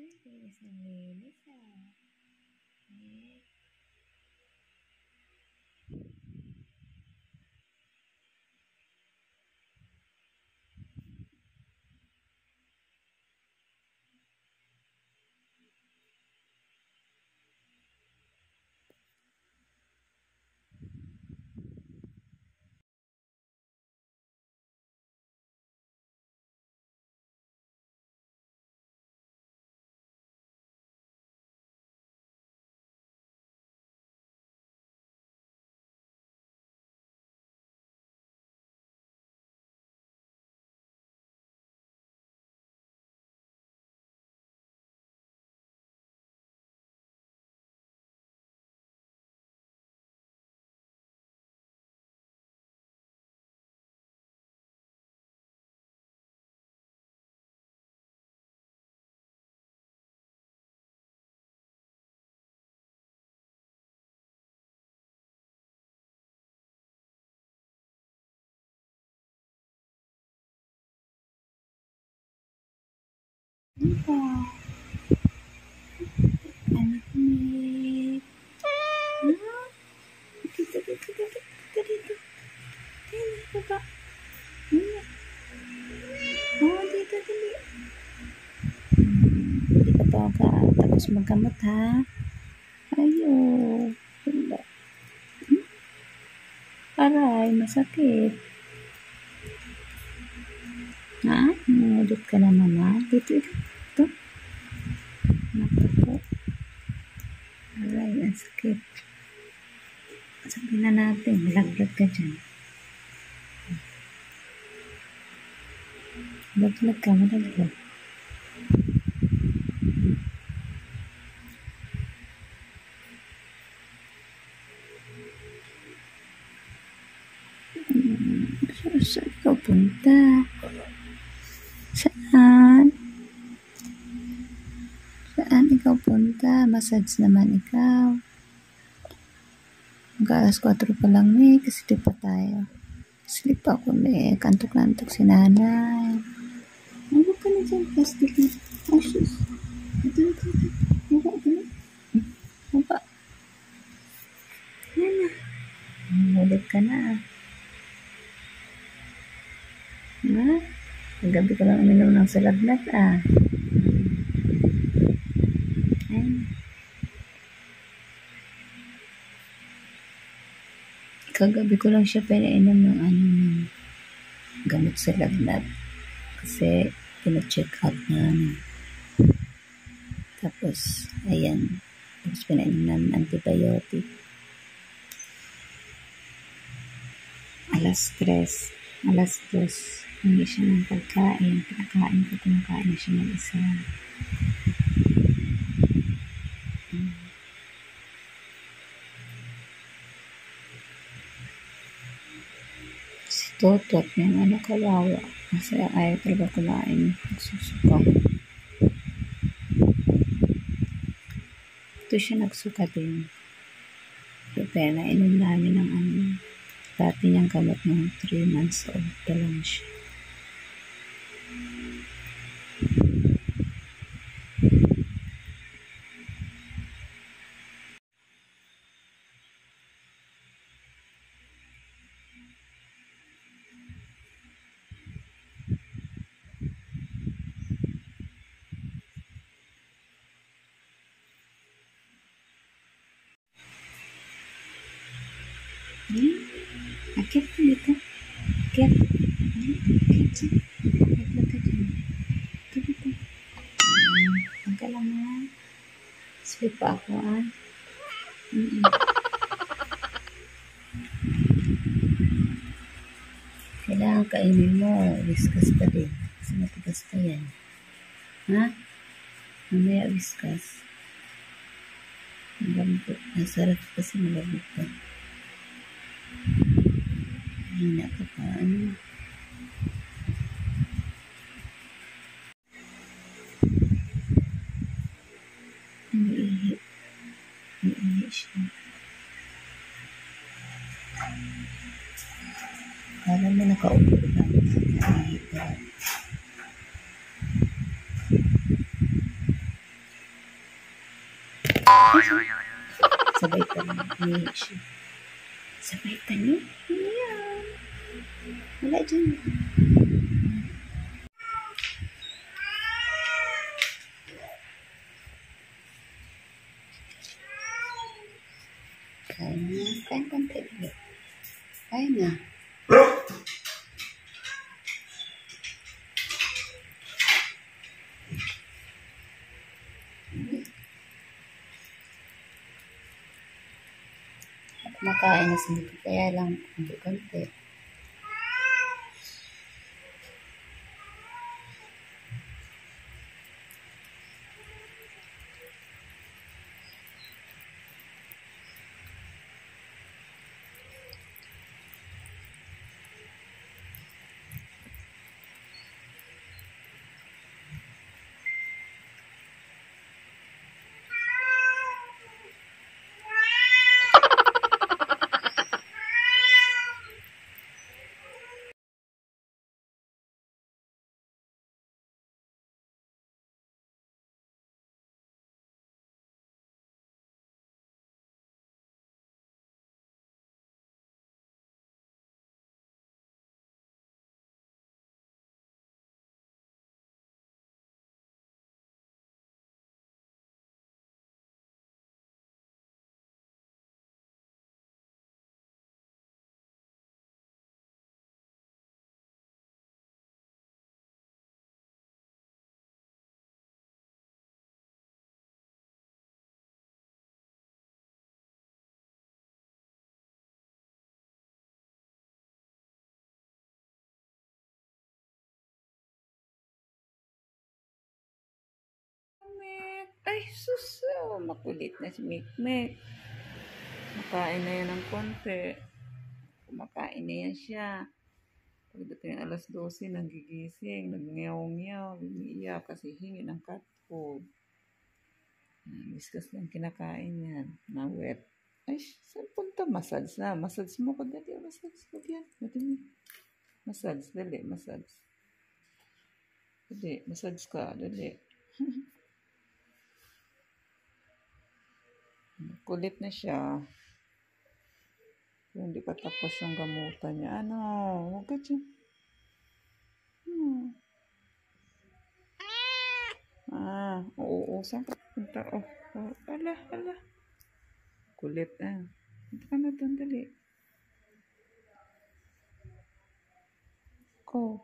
Linis ng linis ah. Eh. Apa? Anak ni. Dito. Ayan, baba. Oh, dito, dali. Hindi ka pa tapos magkamot, ha? Ayo. Wala. Aray, masakit. Ha? Nangudot ka na naman. Dito. Naku po. Aray, ang sakit. Sabihin na natin, malaglag ka dyan. Malaglag ka. Saan ikaw punta? Saan ikaw punta? Massage naman ikaw. Mag-alas 4 pa lang kasi di pa tayo. Sleep ako kantok-kantok si nanay. Ano ka na dyan? Plastic na. Ashes. Ito. Baba. Yan na. Ulit ka na. Ha? Gabi ko lang uminom ng salagnat ah. Ayun. Kagabi ko lang siya pinainom ng gamot sa lagnat. Kasi pina-check out na Tapos, ayan. Tapos pinainom namin antibiotic. Alas 2. Hindi siya ng pagkain. Kumakain na siya ng isa. Si Totot niya kawawa. Kasi ayaw talaga kumain. Nagsusuka. Ito siya nagsuka din. Kaya nainom namin ng dati niyang gamot ng 3 months old pa lang siya. Akit ka dito. Akit dyan. Akit ka dyan. Dito. Huwag ka lang ha. Sleep pa ako ha. Kailangan kainin mo. Whiskas pa din. Kasi matigas pa yan. Ha? Mamaya whiskas. Malambot. Nasarap kasi malambot pa. Hina ka pa. Umiihi siya. Parang may nakaupo lang. Umiihi ka. Sabay tanim. Umihi siya. Sabay tanim. Ayan. Wala dyan. Kain na. Kain konti ulit. Kain na. Kumakain na si Miki, kaya lang konti-konti. Ay, sus, makulit na si Mikmek. Makain na yan ng konti. Kumakain na yan siya. Pagdating alas 12, nagigising, nag-nyaw-nyaw, umiiyak kasi hingi ng cat food. Discuss lang kinakain yan. Na wet. Ay, saan punta? Massage na. Massage mo ko. Dali, massage ko yan. Massage, dali, massage. Dali, massage ka, dali. Kulit na siya. Hindi pa tapos yung gamutan niya. Ano? Huwag ka dyan. Oo. Saan ka punta? Ala. Kulit Punta ka na doon, dali. Go.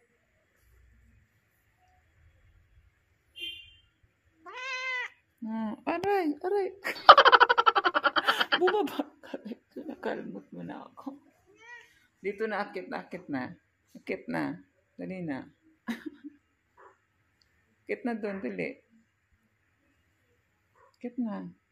Aray. Bumaba. Nakalmot mo na ako. Dito na, akit na. Akit na. Dali na. Akit na doon, dali. Akit na.